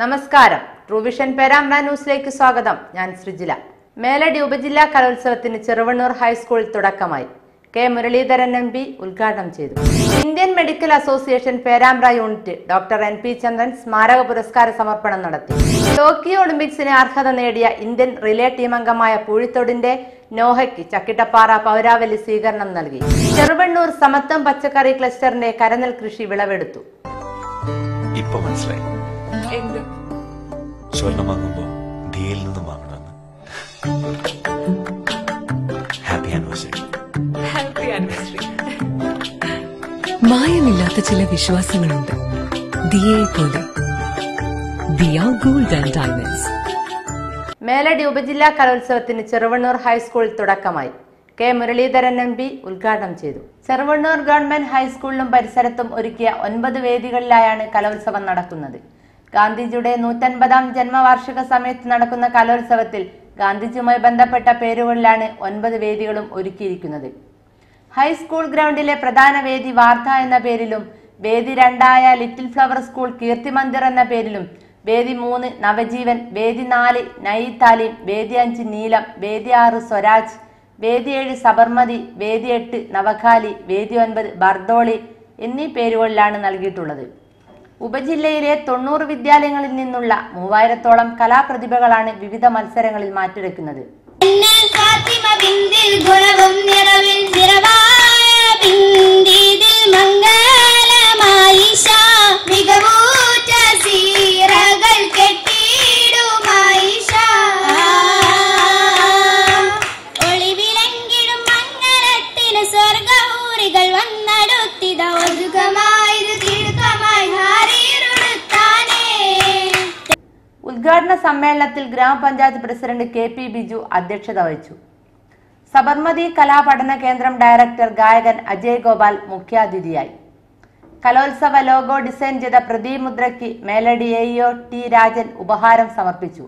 നമസ്കാരം. ട്രൂവിഷൻ പേരാമ്പ്ര ന്യൂസിലേക്ക് സ്വാഗതം. ഞാൻ സൃജില. മേലടി ഉപജില്ലാ കലോത്സവത്തിന് ചെറുവണ്ണൂർ ഹൈസ്കൂളിൽ തുടക്കമായി. കെ മുരളീധരൻ MP ഉദ്ഘാടനം ചെയ്തു. Indian medical association Perambra unit doctor NP Chandran സ്മാരക പുരസ്കാര സമർപ്പണം നടത്തി. ടോക്കിയോ ഒളിമ്പിക്സിന് അർഹത നേടിയ ഇന്ത്യൻ റിലേ ടീം അംഗമായ പൂഴിത്തോടിന്റെ നോഹയ്ക്ക് ചക്കിട്ടപ്പാറ പൗരാവലി സ്വീകരണം നൽകി. ചെറുവണ്ണൂർ സമത്വം പച്ചക്കറി ക്ലസ്റ്ററിന്റെ കരനെൽ കൃഷി വിളവെടുത്തു. സ്വർണം വാങ്ങുമ്പോ ഡിയിൽ നിന്നും വാങ്ങണമെന്ന്. Happy anniversary. മായമില്ലാത്ത ചില വിശ്വാസങ്ങളുണ്ട്. ദിയയെ പോലെ. Diya gold and diamonds. Meladi ഉപജില്ലാ കലോത്സവത്തിന് ചെറുവണ്ണൂർ ഹൈസ്കൂളിൽ തുടക്കമായി. കെ മുരളീധരൻ MP ഉദ്ഘാടനം ചെയ്തു. ചെറുവണ്ണൂർ ഗവൺമെന്റ് ഹൈസ്കൂളിലും പരിസരത്തും ഒരുക്കിയ 9 വേദികളിലായാണ് കലോത്സവം നടക്കുന്നത്. ഗാന്ധിജിയുടെ 150ാം ജന്മവാർഷിക സമയത്ത് നടക്കുന്ന കലോത്സവത്തിൽ ഗാന്ധിജിയുമായി ബന്ധപ്പെട്ട പേരുകളിലാണ് 9 വേദികളും ഒരുക്കിയിരിക്കുന്നത്. ഹൈസ്കൂൾ ഗ്രൗണ്ടിലെ പ്രധാന വേദി വാർത്ത എന്ന പേരിലും, വേദി 2 little flower school Keerthi Mandir എന്ന പേരിലും, വേദി 3 നവജീവൻ, വേദി 4 നയി താലീം, വേദി 5 നീലം, വേദി 6 സ്വരാജ്, വേദി 7 സബർമതി, വേദി 8 നവഖാലി, വേദി 9 ബർദോളി എന്നീ പേരുകളിലാണ് നൽകിയിട്ടുള്ളത്. ഉപജില്ലയിലെ 90 വിദ്യാലയങ്ങളിൽ നിന്നുള്ള 3000-ഓളം കലാപ്രതിഭകളാണ് വിവിധ മത്സരങ്ങളിൽ മാറ്റുരയ്ക്കുന്നത്. ഉദ്ഘാടന സമ്മേളനത്തിൽ ഗ്രാമപഞ്ചായത്ത് പ്രസിഡന്റ് KP ബിജു അധ്യക്ഷത വഹിച്ചു. സബർമതി കലാപഠന കേന്ദ്രം ഡയറക്ടർ ഗായകൻ അജയ് ഗോപാൽ മുഖ്യാതിഥിയായി. കലോത്സവ ലോഗോ ഡിസൈൻ ചെയ്ത പ്രതിമുദ്രയ്ക്ക് മേലടി AEO T രാജൻ ഉപഹാരം സമർപ്പിച്ചു.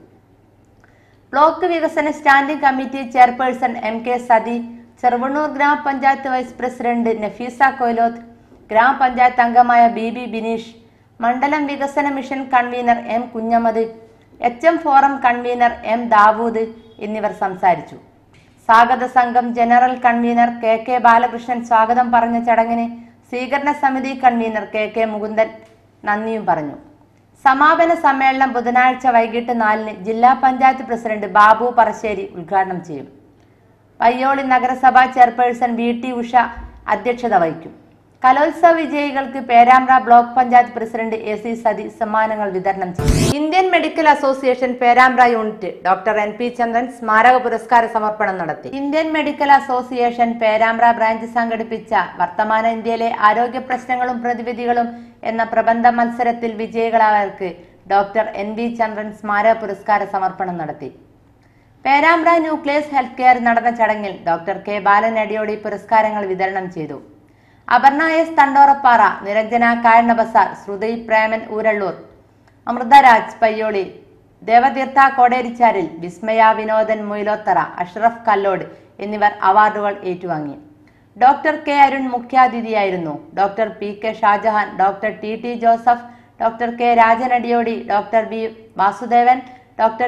ബ്ലോക്ക് വികസന standing committee chairperson MK Sathi, Cheruvannur ഗ്രാമപഞ്ചായത്ത് വൈസ് പ്രസിഡന്റ് നഫീസ കൊയിലോത്ത്, ഗ്രാമപഞ്ചായത്ത് അംഗമായ BB ബിനീഷ്, മണ്ഡലം വികസന mission convener M Kunhammad, HM forum convener M Dawood എന്നിവർ സംസാരിച്ചു. സ്വാഗത സംഘം ജനറൽ കൺവീനർ KK ബാലകൃഷ്ണൻ സ്വാഗതം പറഞ്ഞ ചടങ്ങിന് സ്വീകരണ സമിതി കൺവീനർ KK മുകുന്ദൻ നന്ദിയും പറഞ്ഞു. സമാപന സമ്മേളനം ബുധനാഴ്ച വൈകിട്ട് 4-ന് ജില്ലാ പഞ്ചായത്ത് പ്രസിഡന്റ് ബാബു പറശ്ശേരി ഉദ്ഘാടനം ചെയ്യും. പയ്യോളി നഗരസഭാ ചെയർപേഴ്സൺ VT ഉഷ അധ്യക്ഷത വഹിക്കും. കലോത്സവ വിജയികൾക്ക് Perambra block panchayat president AC Sathi സമ്മാനങ്ങൾ വിതരണം ചെയ്തു. Indian medical association Perambra unit doctor NP Chandran സ്മാരക പുരസ്കാര സമർപ്പണം നടത്തി. Indian medical association Perambra branch സംഘടിപ്പിച്ച വർത്തമാന ഇന്ത്യയിലെ ആരോഗ്യ പ്രശ്നങ്ങളും പ്രതിവിധികളും എന്ന പ്രബന്ധ മത്സരത്തിൽ വിജയികളായവർക്ക് ഡോക്ടർ NP ചന്ദ്രൻ സ്മാരക പുരസ്കാര സമർപ്പണം നടത്തി. പേരാമ്പ്ര ന്യൂക്ലിയസ് ഹെൽത്ത് കെയർ നടന്ന ചടങ്ങിൽ ഡോക്ടർ K ബാലൻ അടിയോടി പുരസ്കാരങ്ങൾ വിതരണം ചെയ്തു. അപർണ S തണ്ടോറപ്പാറ, നിരഞ്ജന കായണ്ണ ബസാർ, ശ്രുതി പ്രേമൻ ഊരള്ളൂർ, അമൃതരാജ് പയ്യോളി, ദേവതീർത്ഥ കോടേരിച്ചാരിൽ, വിസ്മയ വിനോദൻ മുയിലോത്തറ, അഷ്റഫ് കല്ലോട് എന്നിവർ അവാർഡുകൾ ഏറ്റുവാങ്ങി. ഡോക്ടർ K അരുൺ മുഖ്യാതിഥിയായിരുന്നു. Doctor PK Shajahan, doctor TT Joseph, doctor K Rajan Adiyodi, doctor B Vasudevan, doctor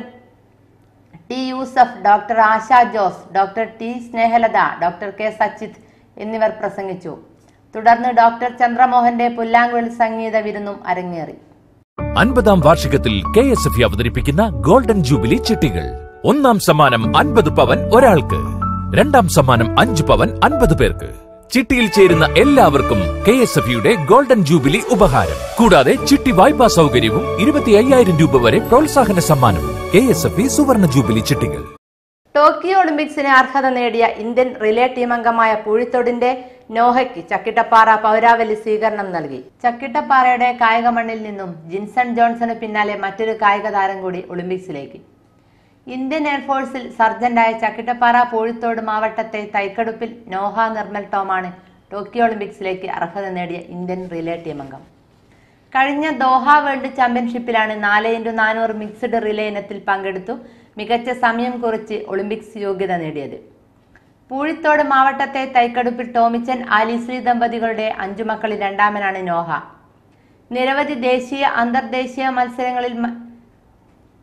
T Yusuf, doctor Asha Jose, doctor T Snehalatha, doctor K Sachith എന്നിവർ പ്രസംഗിച്ചു. തുടർന്ന് ഡോക്ടർ ചന്ദ്രമോഹന്റെ പുല്ലാങ്കുഴൽ സംഗീത വിരുന്നും അരങ്ങേറി. 50ാം വാർഷികത്തിൽ KSFE അവതരിപ്പിക്കുന്ന ഗോൾഡൻ ജൂബിലി ചിട്ടികൾ. 1ാം സമ്മാനം 50 പവൻ ഒരാൾക്ക്, 2ാം സമ്മാനം 5 പവൻ 50 പേർക്ക്. ചിട്ടിയിൽ ചേരുന്ന എല്ലാവർക്കും KSFEയുടെ ഗോൾഡൻ ജൂബിലി ഉപഹാരം. കൂടാതെ ചിട്ടി വായ്പാ സൗകര്യവും 25,000 രൂപ വരെ പ്രോത്സാഹന സമ്മാനവും. KSFE സുവർണ ജൂബിലി ചിട്ടികൾ. ടോക്കിയോ ഒളിമ്പിക്സിന് അർഹത നേടിയ ഇന്ത്യൻ റിലേ ടീം അംഗമായ പൂഴിത്തോടിന്റെ നോഹയ്ക്ക് ചക്കിട്ടപ്പാറ പൗരാവലി സ്വീകരണം നൽകി. ചക്കിട്ടപ്പാറയുടെ കായിക മണ്ണിൽ നിന്നും ജിൻസൺ ജോൺസന് പിന്നാലെ മറ്റൊരു കായിക താരം കൂടി ഒളിമ്പിക്സിലേക്ക്. ഇന്ത്യൻ എയർഫോഴ്സിൽ സർജന്റായ ചക്കിട്ടപ്പാറ പൂഴിത്തോട് മാവട്ടത്തെ തൈക്കടുപ്പിൽ നോഹ നിർമ്മൽ ടോമാണ് ടോക്കിയോ ഒളിമ്പിക്സിലേക്ക് അർഹത നേടിയ ഇന്ത്യൻ റിലേ ടീം അംഗം. കഴിഞ്ഞ ദോഹ വേൾഡ് ചാമ്പ്യൻഷിപ്പിലാണ് 4x400 മിക്സ്ഡ് റിലേ ഇനത്തിൽ പങ്കെടുത്തു മികച്ച സമയം കുറിച്ച് ഒളിമ്പിക്സ് യോഗ്യത നേടിയത്. പൂഴിത്തോട് മാവട്ടത്തെ തൈക്കടുപ്പിൽ ടോമിച്ചൻ ആലിശ്രീ ദമ്പതികളുടെ 5 മക്കളിൽ രണ്ടാമനാണ് നോഹ. നിരവധി ദേശീയ അന്തർദേശീയ മത്സരങ്ങളിൽ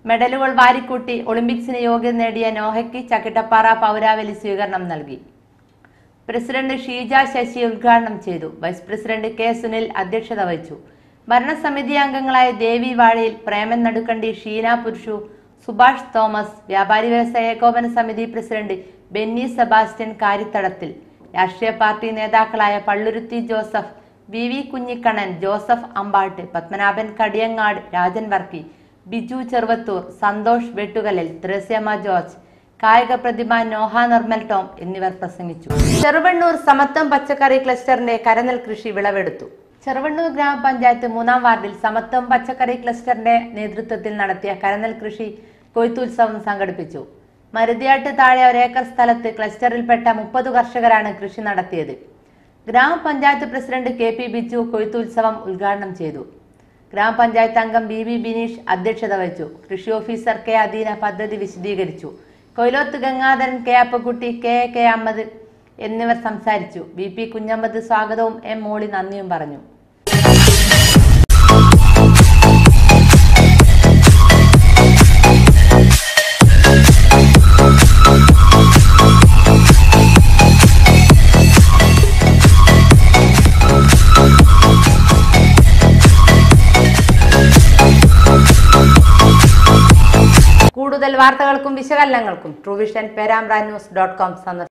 മെഡലുകൾ വാരിക്കൂട്ടി ഒളിമ്പിക്സിന് യോഗ്യത നേടിയ നോഹയ്ക്ക് ചക്കിട്ടപ്പാറ പൗരാവലി സ്വീകരണം നൽകി. പ്രസിഡന്റ് ഷീജ ശശി ഉദ്ഘാടനം ചെയ്തു. വൈസ് പ്രസിഡന്റ് കെ സുനിൽ അധ്യക്ഷത വഹിച്ചു. ഭരണസമിതി അംഗങ്ങളായ ദേവി വാഴയിൽ, പ്രേമൻ നടുക്കണ്ടി, ഷീന പുരുഷു, സുഭാഷ് തോമസ്, വ്യാപാരി വ്യവസായ ഏകോപന സമിതി പ്രസിഡന്റ് ബെന്നി സെബാസ്റ്റ്യൻ കാര്യത്തടത്തിൽ, രാഷ്ട്രീയ പാർട്ടി നേതാക്കളായ പള്ളുരുത്തി ജോസഫ്, വി വി കുഞ്ഞിക്കണ്ണൻ, ജോസഫ് അമ്പാട്ട്, പത്മനാഭൻ കടിയങ്ങാട്, രാജൻ വർക്കി, ബിജു ചെറുവത്തൂർ, സന്തോഷ് വെട്ടുകലിൽ, ത്രേസ്യമ്മ ജോർജ്, കായിക പ്രതിഭ നോഹ നിർമ്മൽ ടോം എന്നിവർ പ്രസംഗിച്ചു. ചെറുവണ്ണൂർ സമത്വം പച്ചക്കറി ക്ലസ്റ്ററിന്റെ കരനെൽ കൃഷി വിളവെടുത്തു. ചെറുവണ്ണൂർ ഗ്രാമപഞ്ചായത്ത് 3-ാം വാർഡിൽ സമത്വം പച്ചക്കറി ക്ലസ്റ്ററിന്റെ നേതൃത്വത്തിൽ നടത്തിയ കരനെൽ കൃഷി കൊയ്ത്തുത്സവം സംഘടിപ്പിച്ചു. മരുതിയാട്ട് താഴെ 1 ഏക്കർ സ്ഥലത്ത് ക്ലസ്റ്ററിൽപ്പെട്ട 30 കർഷകരാണ് കൃഷി നടത്തിയത്. ഗ്രാമപഞ്ചായത്ത് പ്രസിഡന്റ് KP ബിജു കൊയ്ത്തുത്സവം ഉദ്ഘാടനം ചെയ്തു. ഗ്രാമപഞ്ചായത്ത് അംഗം BB ബിനീഷ് അധ്യക്ഷത വഹിച്ചു. കൃഷി ഓഫീസർ K അദീന പദ്ധതി വിശദീകരിച്ചു. കൊയിലോത്ത് ഗംഗാധരൻ, K അപ്പക്കുട്ടി, K അഹമ്മദ് എന്നിവർ സംസാരിച്ചു. VP കുഞ്ഞമ്മദ് സ്വാഗതവും M മോളി നന്ദിയും പറഞ്ഞു. കൂടുതൽ വാർത്തകൾക്കും വിശകലനങ്ങൾക്കും ട്രൂവിഷൻ പേരാമ്പ്ര news.com സന്ദർശിക്കുക.